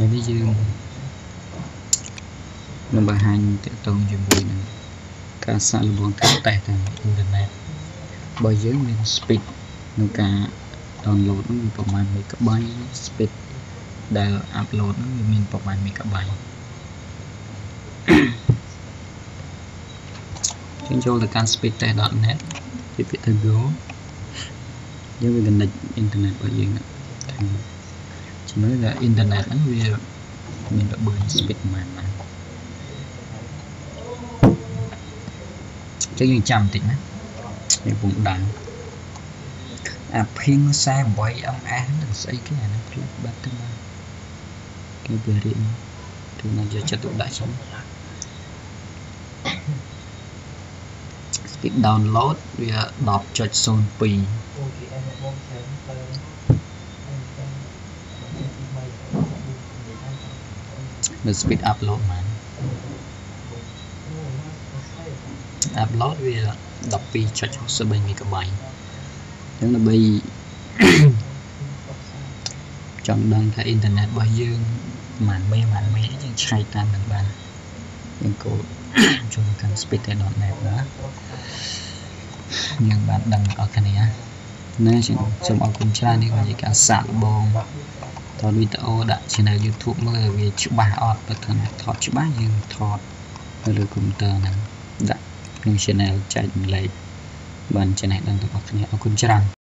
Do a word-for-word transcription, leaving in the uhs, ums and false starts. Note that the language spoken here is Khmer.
ថ្ងៃនេះយើងនឹងបង្ហាញទាក់ទងជាមួយនឹងការសាកល្បងការតេស្តតាមអ៊ីនធឺណិតបើយើងមាន speed ក្នុងការ download នឹងប្រមាណ megabyte speed ដែល upload នឹងវាមានប្រមាណ megabyte យើងចូលទៅកាន់ speed test dot net ជាពាក្យទៅ go យើងវា connect អ៊ីនធឺណិតរបស់យើងជាមួយនឹងអ៊ីនធឺណិតហ្នឹងវាមានល្បឿន speed ប្រមាណណាចឹងយើងចាំបន្តិចណាយើងពុំដឹងអា ping สี่สิบแปด เอ็ม เอส នឹងស្អីគេអាហ្នឹងផ្លេចបាត់ទៅមកគេបរិយាទូណាយកចិត្តទុកដាក់ខ្ញុំ speed download វា ten point zero two នៅ speed upload មក upload វា twelve point six three មេហ្គាបៃត អញ្ចឹងដើម្បីចង់ដឹងថាអ៊ីនធឺណិតរបស់យើងប្រហែលមេប្រហែលមេយើងឆ្លៃតាមនឹងបានយើងកូដចូលកាន់ speed test dot net ណាយើងបានដឹងអរគ្នាណាសូមអរគុណច្រើននេះគឺជាការសាកល្បងថតវីដេអូដាក់ channel YouTube មើលវាច្បាស់អត់បើថាថតច្បាស់យើងថតនៅលើកុំព្យូទ័រហ្នឹងដាក់ក្នុង channel ចែករំលែកបានចំណេះដឹងរបស់គ្នាអរគុណច្រើន